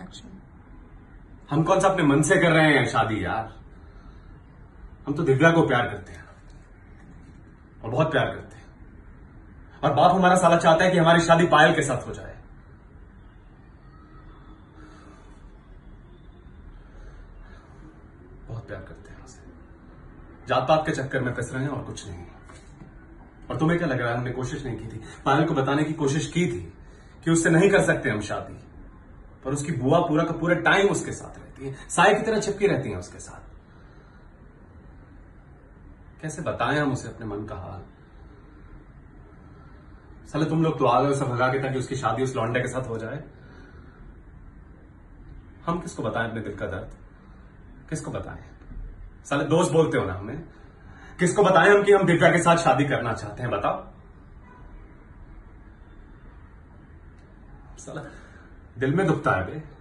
attraction. हम कौन सा अपने मन से कर रहे हैं शादी यार। हम तो दिव्या को प्यार करते हैं और बहुत प्यार करते हैं, और बाप हमारा साला चाहता है कि हमारी शादी पायल के साथ हो जाए। बहुत प्यार करते हैं उसे। जात पात के चक्कर में फंस रहे हैं और कुछ नहीं। और तुम्हें क्या लग रहा है हमने कोशिश नहीं की थी? पायल को बताने की कोशिश की थी कि उससे नहीं कर सकते हम शादी, पर उसकी बुआ पूरा का पूरा टाइम उसके साथ रहती है, साय की तरह चिपकी रहती है उसके साथ। कैसे बताएं हम उसे अपने मन का हाल? साले तुम लोग तो आ गए उसे भगा के ताकि उसकी शादी उस लौंडे के साथ हो जाए। हम किसको बताएं अपने दिल का दर्द? किसको बताएं? साले दोस्त बोलते हो ना हमें, किसको बताएं हम कि हम दिव्या के साथ शादी करना चाहते हैं? बताओ। साला दिल में दुखता है बे।